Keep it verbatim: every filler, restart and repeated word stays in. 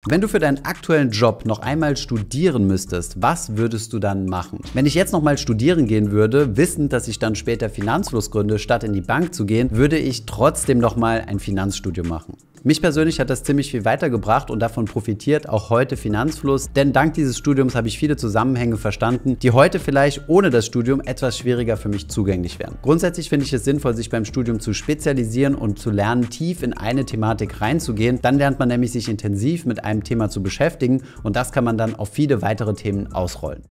Wenn du für deinen aktuellen Job noch einmal studieren müsstest, was würdest du dann machen? Wenn ich jetzt noch mal studieren gehen würde, wissend, dass ich dann später Finanzfluss gründe, statt in die Bank zu gehen, würde ich trotzdem noch mal ein Finanzstudium machen. Mich persönlich hat das ziemlich viel weitergebracht und davon profitiert auch heute Finanzfluss, denn dank dieses Studiums habe ich viele Zusammenhänge verstanden, die heute vielleicht ohne das Studium etwas schwieriger für mich zugänglich wären. Grundsätzlich finde ich es sinnvoll, sich beim Studium zu spezialisieren und zu lernen, tief in eine Thematik reinzugehen. Dann lernt man nämlich, sich intensiv mit einem Thema zu beschäftigen und das kann man dann auf viele weitere Themen ausrollen.